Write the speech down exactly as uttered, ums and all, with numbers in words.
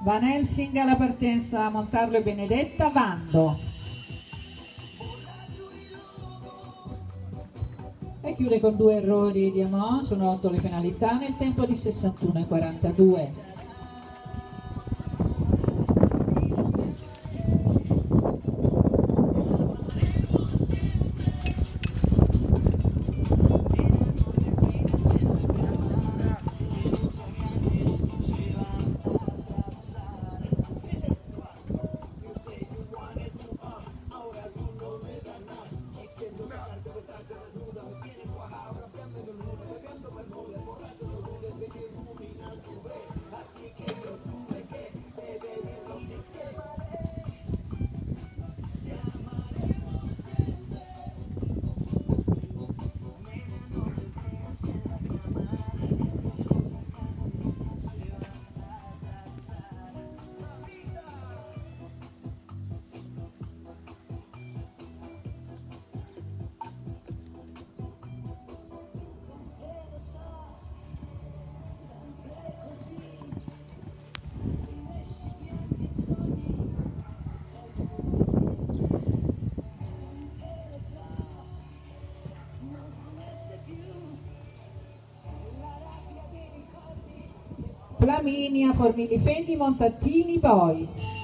Van Helsing alla partenza, Montarlo e Benedetta, Vando. E chiude con due errori di Amò, sono otto le penalità nel tempo di sessantuno e quarantadue. Flaminia, Formini Fendi, Montattini poi.